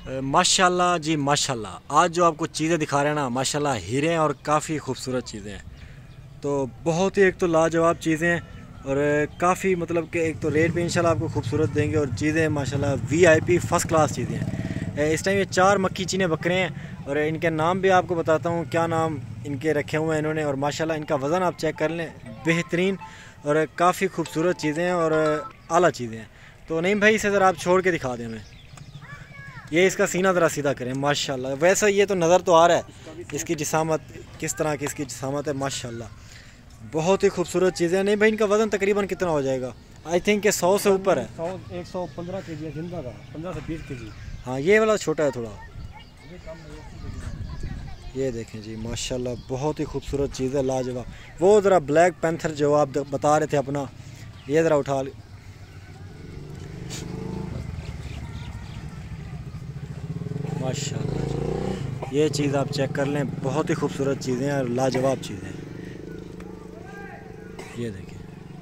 माशाल्लाह जी माशाल्लाह। आज जो आपको चीज़ें दिखा रहे हैं ना, माशाल्लाह हीरे हैं और काफ़ी खूबसूरत चीज़ें हैं। तो बहुत ही एक तो लाजवाब चीज़ें हैं और काफ़ी मतलब कि एक तो रेट भी इंशाल्लाह आपको खूबसूरत देंगे और चीज़ें माशाल्लाह VIP फर्स्ट क्लास चीज़ें हैं। इस टाइम ये 4 मक्खी चीने बकरे हैं और इनके नाम भी आपको बताता हूँ क्या नाम इनके रखे हुए हैं इन्होंने। और माशाल्लाह इनका वज़न आप चेक कर लें, बेहतरीन और काफ़ी खूबसूरत चीज़ें हैं और आला चीज़ें हैं। तो नहीं भाई, इसे ज़रा आप छोड़ के दिखा दें हमें। ये इसका सीना ज़रा सीधा करें माशाल्लाह। वैसे ये तो नज़र तो आ रहा है इसकी जिसामत किस तरह की इसकी जिसामत है माशाल्लाह। बहुत ही खूबसूरत चीज़ें। नहीं भाई, इनका वज़न तकरीबन कितना हो जाएगा? आई थिंक 100 से ऊपर है। 115 kg है जिंदा का, 15 से 20 kg। हाँ, ये वाला छोटा है थोड़ा। ये देखें जी माशाल्लाह, बहुत ही खूबसूरत चीज़ है, लाजवाब। वो ज़रा ब्लैक पैंथर जो आप बता रहे थे अपना, ये ज़रा उठा माशाल्लाह। ये चीज़ आप चेक कर लें, बहुत ही खूबसूरत चीज़ें हैं और लाजवाब चीज़ें हैं। ये देखें,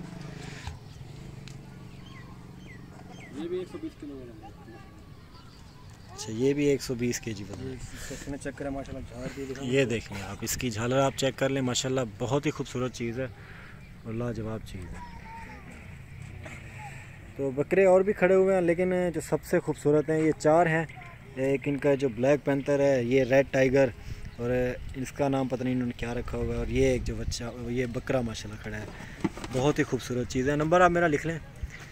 ये भी 120 किलो है। अच्छा, ये भी 120 kg वजन चेक करें माशाल्लाह, झाड़ ये देखें आप, इसकी झालर आप चेक कर लें माशाल्लाह, बहुत ही खूबसूरत चीज़ है और लाजवाब चीज़ है। तो बकरे और भी खड़े हुए हैं लेकिन जो सबसे खूबसूरत हैं ये 4 हैं। एक इनका जो ब्लैक पैंथर है, ये रेड टाइगर और इसका नाम पता नहीं इन्होंने क्या रखा हुआ है। और ये एक जो बच्चा, ये बकरा माशाल्लाह खड़ा है, बहुत ही खूबसूरत चीज़ है। नंबर आप मेरा लिख लें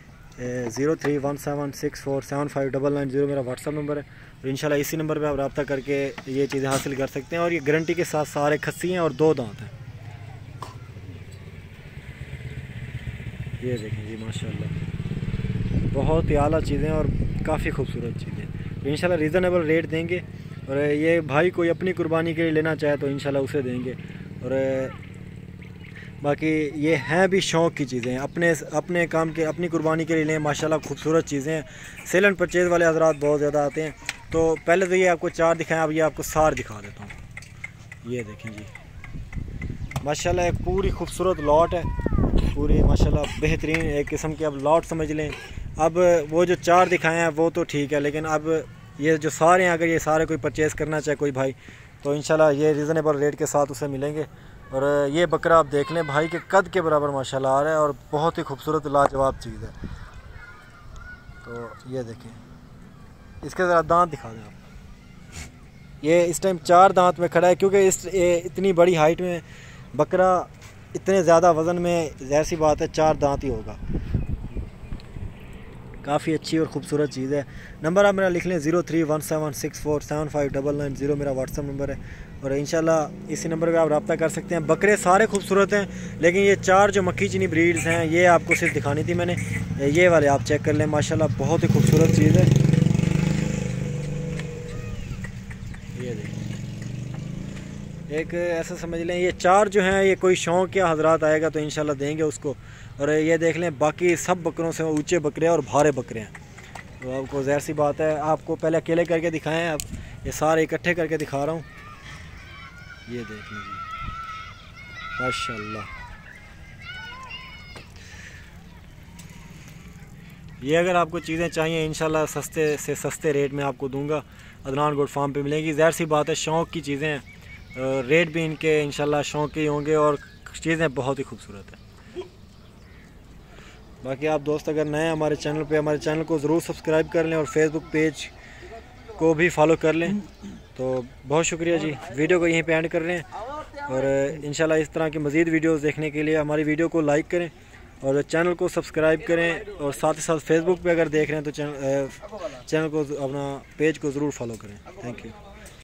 0317647599 मेरा व्हाट्सअप नंबर है और इंशाल्लाह इसी नंबर पे आप रब्ता करके ये चीज़ें हासिल कर सकते हैं। और ये गारंटी के साथ सारे खस्सी हैं और 2 दांत हैं। ये देखें जी माशाल्लाह, बहुत ही आला चीज़ें और काफ़ी खूबसूरत चीज़ें। तो इंशाल्लाह रीज़नेबल रेट देंगे और ये भाई कोई अपनी कुर्बानी के लिए लेना चाहे तो इंशाल्लाह उसे देंगे। और बाकी ये हैं भी शौक़ की चीज़ें हैं, अपने काम के, अपनी कुर्बानी के लिए लें। माशाल्लाह खूबसूरत चीज़ें हैं। सेल एंड परचेज़ वाले हज़रात बहुत ज़्यादा आते हैं। तो पहले तो ये आपको 4 दिखाएं, अब ये आपको सार दिखा देता हूँ। ये देखें जी माशाल्लाह, एक पूरी खूबसूरत लॉट है, पूरी माशाल्लाह बेहतरीन एक किस्म की अब लॉट समझ लें। अब वो जो 4 दिखाए हैं वो तो ठीक है, लेकिन अब ये जो सारे हैं, अगर ये सारे कोई परचेज़ करना चाहे कोई भाई, तो इंशाल्लाह ये रीज़नेबल रेट के साथ उसे मिलेंगे। और ये बकरा आप देख लें, भाई के कद के बराबर माशाल्लाह आ रहा है और बहुत ही खूबसूरत लाजवाब चीज़ है। तो ये देखें, इसके ज़रा दांत दिखा दें आप। ये इस टाइम 4 दांत में खड़ा है क्योंकि इतनी बड़ी हाइट में बकरा, इतने ज़्यादा वज़न में, ज़ाहिर सी बात है 4 दांत ही होगा। काफ़ी अच्छी और ख़ूबसूरत चीज़ है। नंबर आप मेरा लिख लें 0317647599 मेरा व्हाट्सअप नंबर है और इंशाल्लाह इसी नंबर पे आप रब्ता कर सकते हैं। बकरे सारे खूबसूरत हैं लेकिन ये 4 जो मक्खी चीनी ब्रीड्स हैं ये आपको सिर्फ दिखानी थी मैंने। ये वाले आप चेक कर लें माशाल्लाह, बहुत ही खूबसूरत चीज़ है। ये देखिए, एक ऐसा समझ लें ये 4 जो हैं ये कोई शौक़ या हज़रात आएगा तो इंशाल्लाह देंगे उसको। और ये देख लें, बाकी सब बकरों से ऊंचे बकरे हैं और भारे बकरे हैं। तो आपको ज़ाहिर सी बात है, आपको पहले अकेले करके दिखाएं, अब ये सारे इकट्ठे करके दिखा रहा हूँ। ये देख लीजिए माशाल्लाह, ये अगर आपको चीज़ें चाहिए इंशाल्लाह सस्ते से सस्ते रेट में आपको दूंगा। अदनान गोट फार्म पे मिलेंगी। ज़ाहिर सी बात है शौक़ की चीज़ें हैं, रेट भी इनके इंशाल्लाह शौक़ के ही होंगे और चीज़ें बहुत ही खूबसूरत हैं। बाकी आप दोस्त अगर नए हैं हमारे चैनल पे, हमारे चैनल को ज़रूर सब्सक्राइब कर लें और फेसबुक पेज को भी फॉलो कर लें। तो बहुत शुक्रिया जी, वीडियो को यहीं पे एंड कर रहे हैं और इंशाल्लाह इस तरह की मज़ीद वीडियोस देखने के लिए हमारी वीडियो को लाइक करें और चैनल को सब्सक्राइब करें। और साथ ही साथ फेसबुक पे अगर देख रहे हैं तो चैनल को, अपना पेज को ज़रूर फॉलो करें। Thank you.